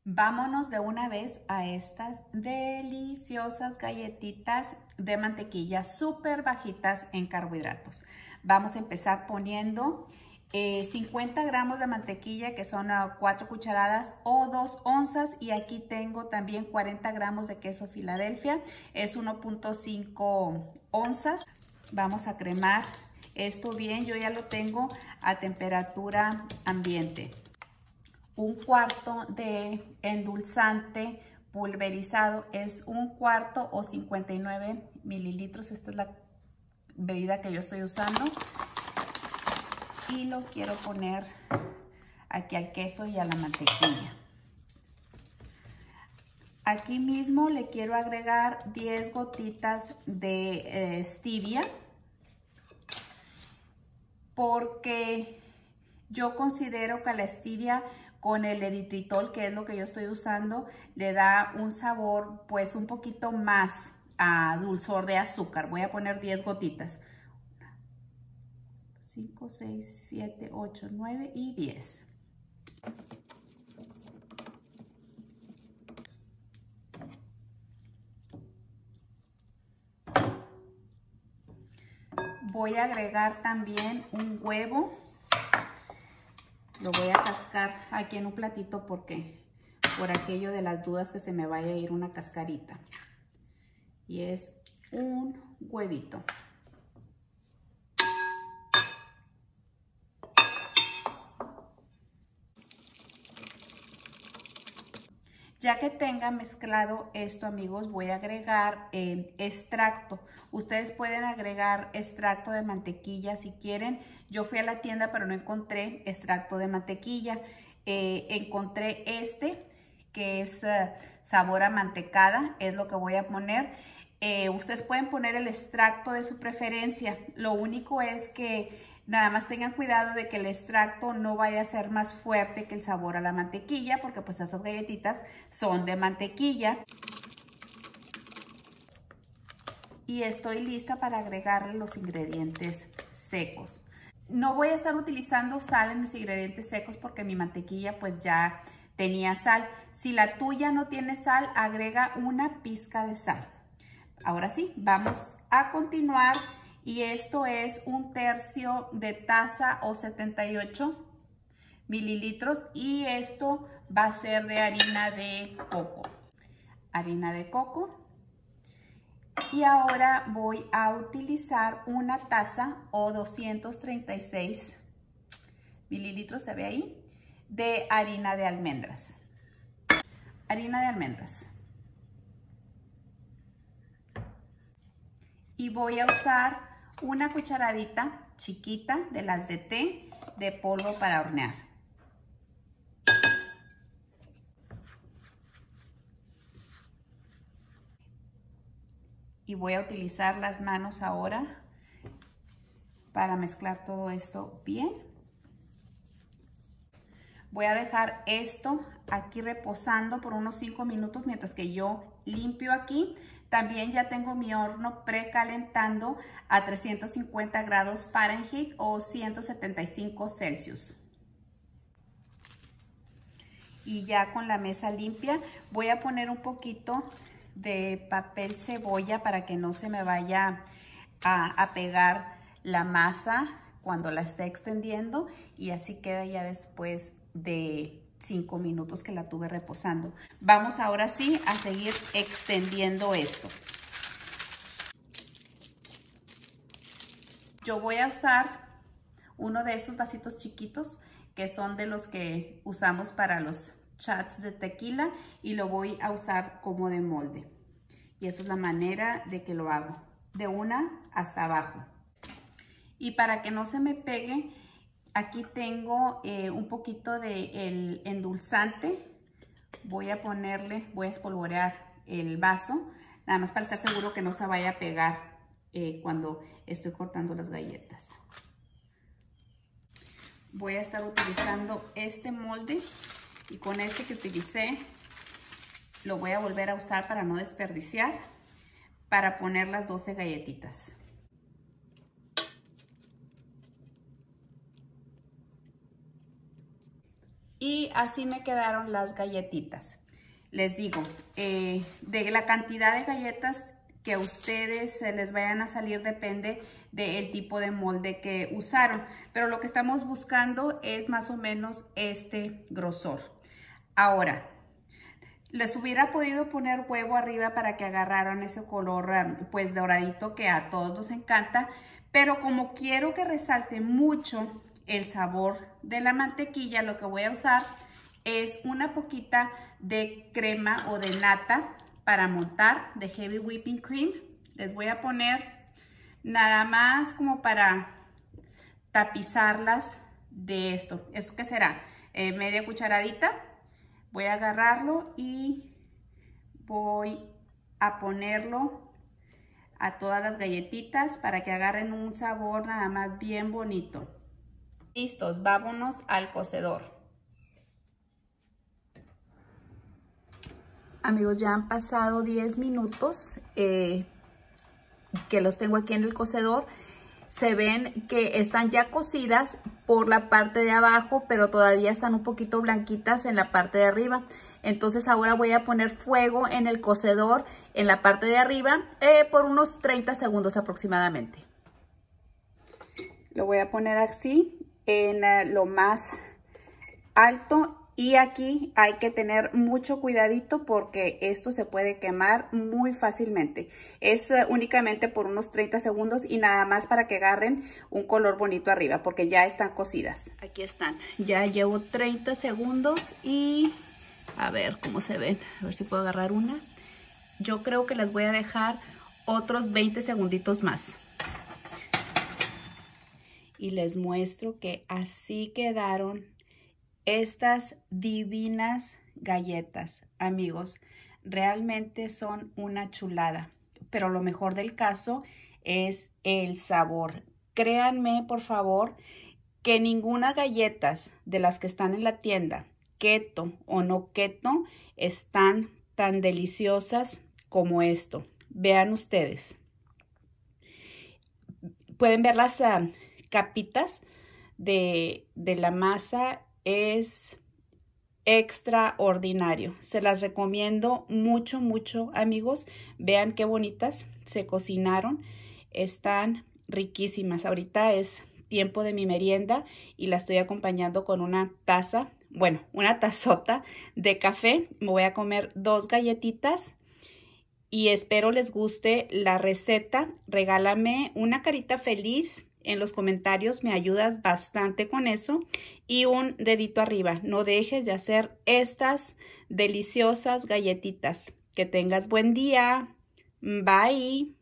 Vámonos de una vez a estas deliciosas galletitas de mantequilla súper bajitas en carbohidratos. Vamos a empezar poniendo 50 gramos de mantequilla, que son 4 cucharadas o 2 onzas. Y aquí tengo también 40 gramos de queso Filadelfia, es 1.5 onzas. Vamos a cremar esto bien, yo ya lo tengo a temperatura ambiente. Un cuarto de endulzante pulverizado, es un cuarto o 59 mililitros. Esta es la medida que yo estoy usando. Y lo quiero poner aquí al queso y a la mantequilla. Aquí mismo le quiero agregar 10 gotitas de stevia, porque yo considero que la stevia con el eritritol, que es lo que yo estoy usando, le da un sabor pues un poquito más a dulzor de azúcar. Voy a poner 10 gotitas. 5, 6, 7, 8, 9 y 10. Voy a agregar también un huevo. Lo voy a cascar aquí en un platito porque por aquello de las dudas que se me vaya a ir una cascarita. Y es un huevito. Ya que tenga mezclado esto, amigos, voy a agregar extracto. Ustedes pueden agregar extracto de mantequilla si quieren. Yo fui a la tienda pero no encontré extracto de mantequilla. Encontré este que es sabor a mantecada, es lo que voy a poner. Ustedes pueden poner el extracto de su preferencia. Lo único es que nada más tengan cuidado de que el extracto no vaya a ser más fuerte que el sabor a la mantequilla, porque pues esas galletitas son de mantequilla. Y estoy lista para agregarle los ingredientes secos. No voy a estar utilizando sal en mis ingredientes secos porque mi mantequilla pues ya tenía sal. Si la tuya no tiene sal, agrega una pizca de sal. Ahora sí, vamos a continuar. Y esto es 1/3 de taza o 78 mililitros. Y esto va a ser de harina de coco. Harina de coco. Y ahora voy a utilizar una taza o 236 mililitros, ¿se ve ahí? De harina de almendras. Harina de almendras. Y voy a usar una cucharadita chiquita de las de té de polvo para hornear. Y voy a utilizar las manos ahora para mezclar todo esto bien. Voy a dejar esto aquí reposando por unos 5 minutos mientras que yo limpio aquí. También ya tengo mi horno precalentando a 350 grados Fahrenheit o 175 Celsius. Y ya con la mesa limpia voy a poner un poquito de papel cebolla para que no se me vaya a pegar la masa cuando la esté extendiendo, y así queda ya después de 5 minutos que la tuve reposando. Vamos ahora sí a seguir extendiendo esto. Yo voy a usar uno de estos vasitos chiquitos que son de los que usamos para los shots de tequila, y lo voy a usar como de molde. Y esa es la manera de que lo hago, de una hasta abajo. Y para que no se me pegue, aquí tengo un poquito de el endulzante. Voy a espolvorear el vaso, nada más para estar seguro que no se vaya a pegar cuando estoy cortando las galletas. Voy a estar utilizando este molde, y con este que utilicé lo voy a volver a usar para no desperdiciar, para poner las 12 galletitas. Y así me quedaron las galletitas. Les digo, de la cantidad de galletas que a ustedes se les vayan a salir depende del tipo de molde que usaron. Pero lo que estamos buscando es más o menos este grosor. Ahora, les hubiera podido poner huevo arriba para que agarraran ese color pues doradito que a todos nos encanta. Pero como quiero que resalte mucho el sabor de la mantequilla, lo que voy a usar es una poquita de crema o de nata para montar, de Heavy Whipping Cream. Les voy a poner nada más como para tapizarlas de esto. ¿Esto qué será? Media cucharadita. Voy a agarrarlo y voy a ponerlo a todas las galletitas para que agarren un sabor nada más bien bonito. Listos, vámonos al cocedor. Amigos, ya han pasado 10 minutos que los tengo aquí en el cocedor. Se ven que están ya cocidas por la parte de abajo, pero todavía están un poquito blanquitas en la parte de arriba. Entonces ahora voy a poner fuego en el cocedor en la parte de arriba por unos 30 segundos aproximadamente. Lo voy a poner así en lo más alto. Y aquí hay que tener mucho cuidadito porque esto se puede quemar muy fácilmente. Es únicamente por unos 30 segundos y nada más para que agarren un color bonito arriba porque ya están cocidas. Aquí están. Ya llevo 30 segundos y a ver cómo se ven. A ver si puedo agarrar una. Yo creo que las voy a dejar otros 20 segunditos más. Y les muestro que así quedaron estas divinas galletas, amigos. Realmente son una chulada, pero lo mejor del caso es el sabor. Créanme, por favor, que ninguna galletas de las que están en la tienda, keto o no keto, están tan deliciosas como esto. Vean ustedes. Pueden ver las capitas de la masa. Es extraordinario. Se las recomiendo mucho, mucho, amigos. Vean qué bonitas se cocinaron. Están riquísimas. Ahorita es tiempo de mi merienda y la estoy acompañando con una taza, bueno, una tazota de café. Me voy a comer 2 galletitas y espero les guste la receta. Regálame una carita feliz en los comentarios, me ayudas bastante con eso, y un dedito arriba. No dejes de hacer estas deliciosas galletitas. Que tengas buen día. Bye.